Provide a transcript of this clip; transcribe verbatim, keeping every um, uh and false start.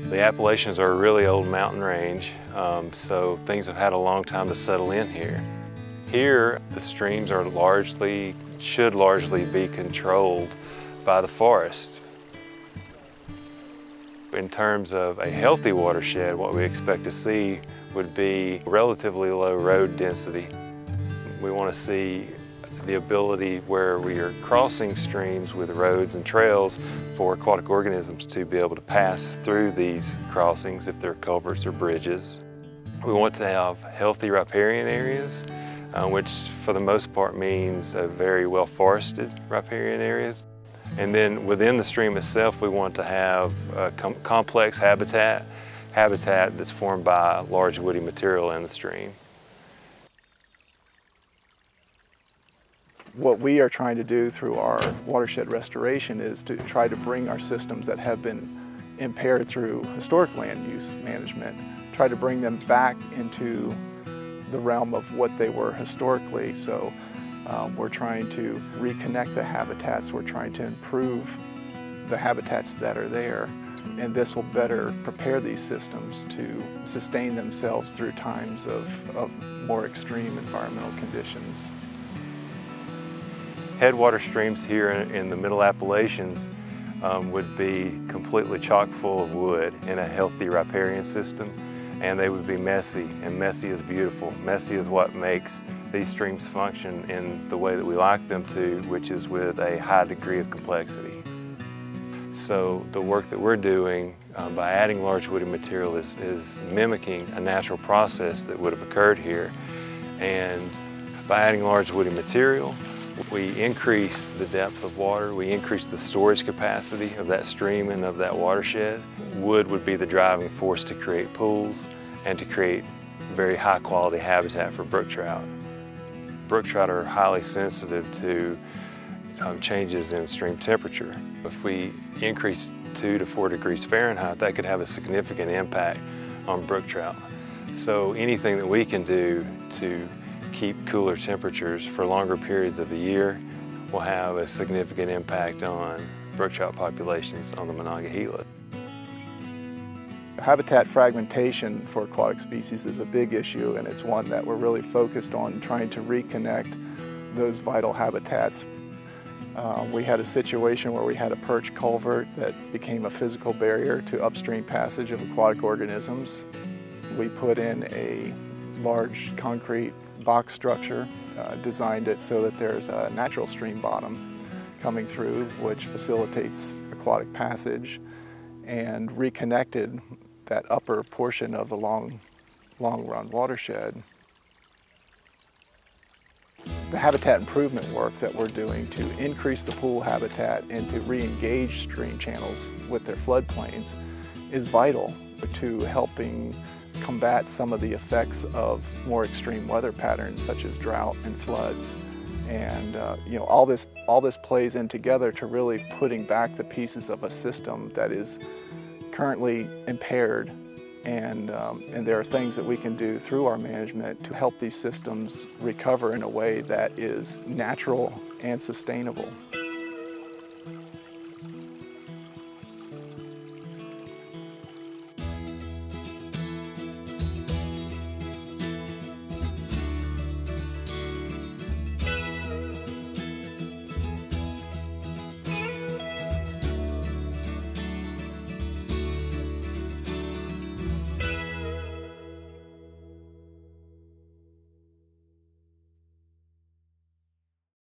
The Appalachians are a really old mountain range, um, so things have had a long time to settle in here. Here, the streams are largely, should largely be controlled by the forest. In terms of a healthy watershed, what we expect to see would be relatively low road density. We want to see the ability where we are crossing streams with roads and trails for aquatic organisms to be able to pass through these crossings if they're culverts or bridges. We want to have healthy riparian areas, uh, which for the most part means a very well forested riparian areas. And then within the stream itself, we want to have a com complex habitat, habitat that's formed by large woody material in the stream. What we are trying to do through our watershed restoration is to try to bring our systems that have been impaired through historic land use management, try to bring them back into the realm of what they were historically. So um, we're trying to reconnect the habitats, we're trying to improve the habitats that are there, and this will better prepare these systems to sustain themselves through times of, of more extreme environmental conditions. Headwater streams here in, in the Middle Appalachians um, would be completely chock full of wood in a healthy riparian system, and they would be messy, and messy is beautiful. Messy is what makes these streams function in the way that we like them to, which is with a high degree of complexity. So the work that we're doing um, by adding large woody material is, is mimicking a natural process that would have occurred here. And by adding large woody material, we increase the depth of water, we increase the storage capacity of that stream and of that watershed. Wood would be the driving force to create pools and to create very high quality habitat for brook trout. Brook trout are highly sensitive to um, changes in stream temperature. If we increase two to four degrees Fahrenheit, that could have a significant impact on brook trout. So anything that we can do to keep cooler temperatures for longer periods of the year will have a significant impact on brook trout populations on the Monongahela. Habitat fragmentation for aquatic species is a big issue, and it's one that we're really focused on trying to reconnect those vital habitats. Uh, we had a situation where we had a perch culvert that became a physical barrier to upstream passage of aquatic organisms. We put in a large concrete box structure, uh, designed it so that there's a natural stream bottom coming through, which facilitates aquatic passage, and reconnected that upper portion of the long, long run watershed. The habitat improvement work that we're doing to increase the pool habitat and to re-engage stream channels with their floodplains is vital to helping combat some of the effects of more extreme weather patterns such as drought and floods. And uh, you know, all this, all this plays in together to really putting back the pieces of a system that is currently impaired. And, um, and there are things that we can do through our management to help these systems recover in a way that is natural and sustainable.